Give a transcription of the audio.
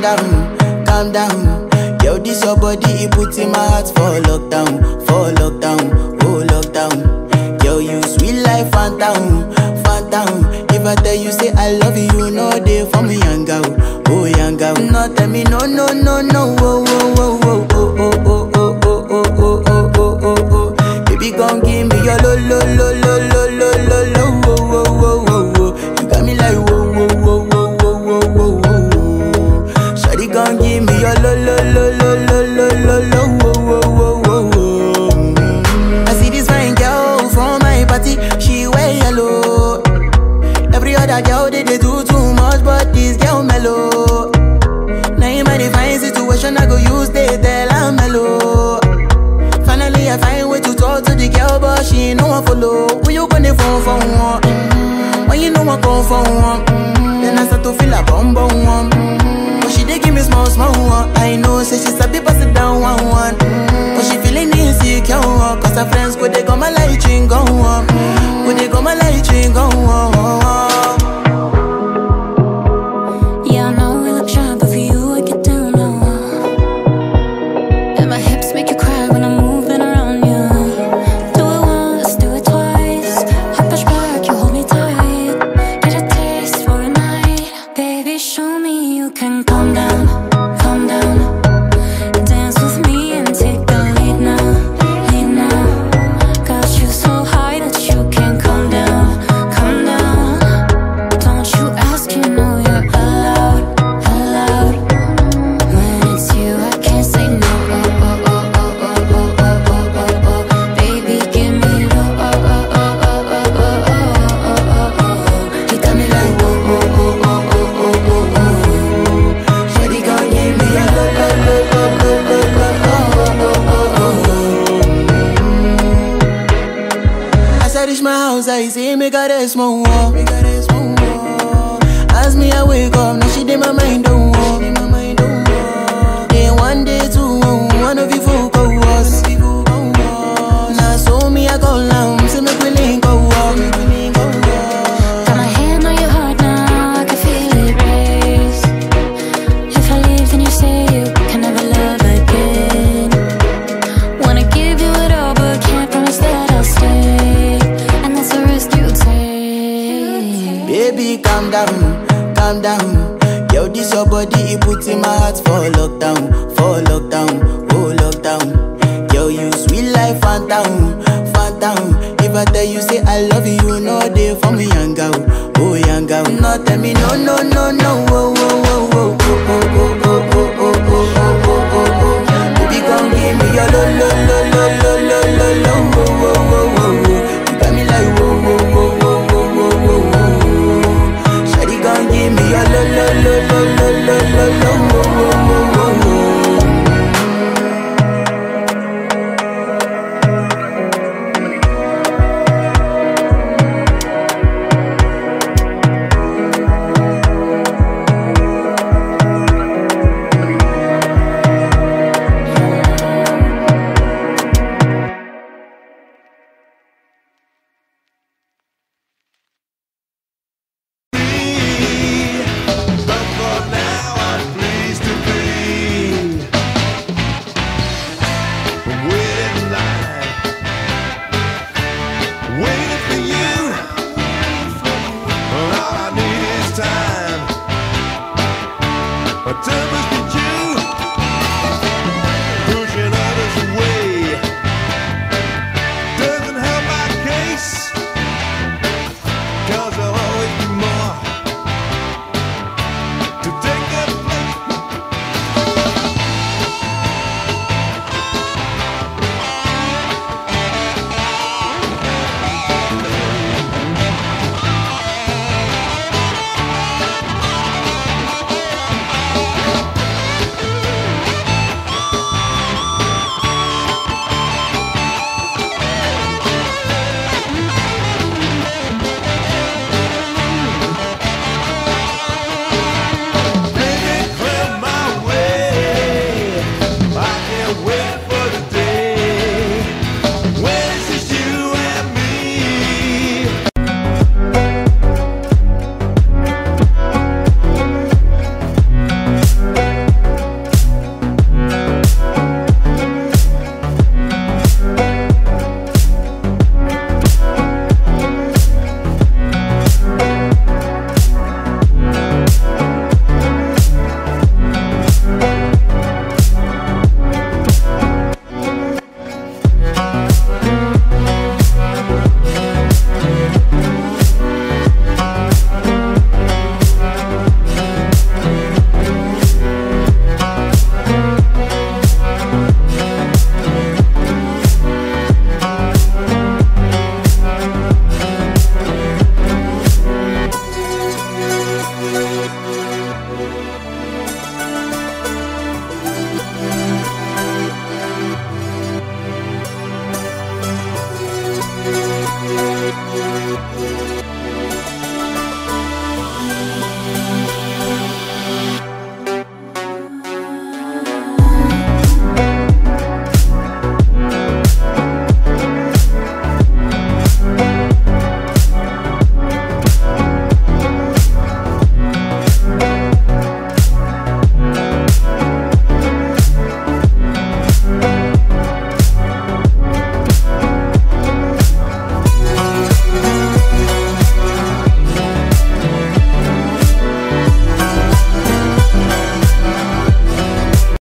calm down. Yo, this your body, it puts in my heart for lockdown, oh lockdown. Yo, you sweet life, phantom, phantom. If I tell you say I love you, you know they for me, young girl, oh young girl. No, tell me no, no, no, no, oh, oh, oh, oh, oh, oh, oh, oh, oh, oh, oh, oh, oh, oh. Baby, gon' give me your lo, lo, lo, lo, lo, lo, lo, lo, oh, oh, oh, oh, oh. You got me like whoa, whoa, whoa, whoa, whoa, whoa, whoa, whoa. Shawty gon' give me your lo, lo, lo, lo, lo, lo, lo, lo, oh, oh, oh, oh. I see this fine girl from my party, she wear yellow. Every other girl they do too much, but this girl mellow. Now in my divine situation, I go use they tell I'm mellow. Finally I find way to talk to the girl, but she ain't no one follow. Who you gonna phone for one? When you know I come for one, then I start to feel a bum bum one. But she dey give me small small one. I know say she's a bit pass it down one one. But she feeling insecure, cause her friends go they go my light ring go on, go they go my light ring go on. I say make her rest more. As me I wake up, now she did my mind don't walk. Then one day two, one of you folk go was. Now so me I go down, so make we link go walk. Got my hand on your heart now, I can feel it race. If I leave then you say you can never love again. Wanna give you it all but can't promise that I'll stay. Baby, calm down, calm down. Yo, this your body, it puts in my heart for lockdown, oh lockdown. Yo, you sweet life, phantom, phantom. If I tell you say I love you, you know they for me, young girl, oh young girl. No, tell me no, no, no, no, oh, oh, oh, oh, oh, oh, oh, oh, oh, oh, oh, oh, oh, oh. Baby, come give me your lo, lo, lo, lo, lo, lo, lo, lo, oh, oh, oh, oh, oh. You got me like whoa, whoa, whoa, whoa. Give me your lo lo lo lo lo lo lo lo lo lo lo.